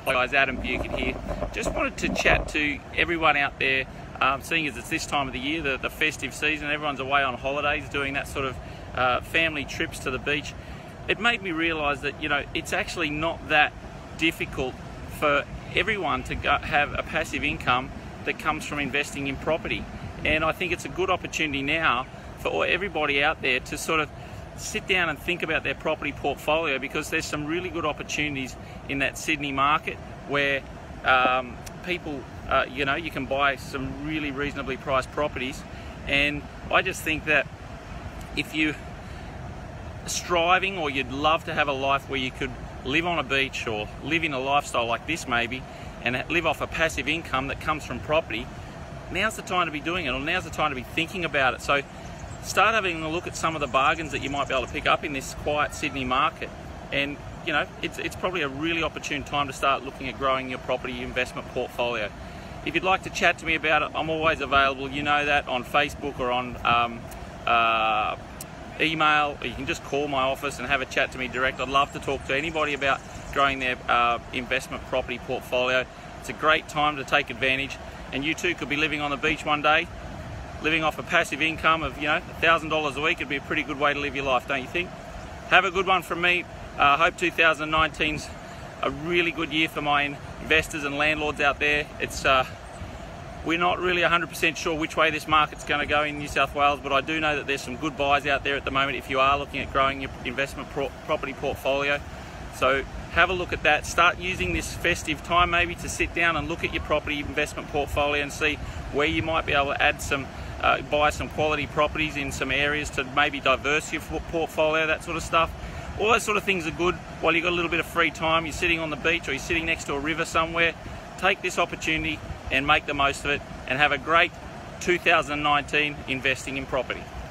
Hi guys, Adam Buchan here. Just wanted to chat to everyone out there, seeing as it's this time of the year, the festive season, everyone's away on holidays doing that sort of family trips to the beach. It made me realise that, you know, it's actually not that difficult for everyone to have a passive income that comes from investing in property. And I think it's a good opportunity now for everybody out there to sort of sit down and think about their property portfolio, because there's some really good opportunities in that Sydney market where people, you know, you can buy some really reasonably priced properties. And I just think that if you're striving, or you'd love to have a life where you could live on a beach or live in a lifestyle like this maybe, and live off a passive income that comes from property, now's the time to be doing it, or now's the time to be thinking about it. So start having a look at some of the bargains that you might be able to pick up in this quiet Sydney market. And you know, it's probably a really opportune time to start looking at growing your property investment portfolio. If you'd like to chat to me about it, I'm always available, you know that, on Facebook or on email, or you can just call my office and have a chat to me direct. I'd love to talk to anybody about growing their investment property portfolio. It's a great time to take advantage, and you too could be living on the beach one day, living off a passive income of, you know, $1,000 a week. It'd be a pretty good way to live your life, don't you think? Have a good one from me. Hope 2019's a really good year for my investors and landlords out there. It's we're not really 100% sure which way this market's going to go in New South Wales, but I do know that there's some good buys out there at the moment if you are looking at growing your investment property portfolio. So have a look at that. Start using this festive time maybe to sit down and look at your property investment portfolio and see where you might be able to add some, buy some quality properties in some areas to maybe diversify your portfolio, that sort of stuff. All those sort of things are good while you've got a little bit of free time, you're sitting on the beach or you're sitting next to a river somewhere. Take this opportunity and make the most of it, and have a great 2019 investing in property.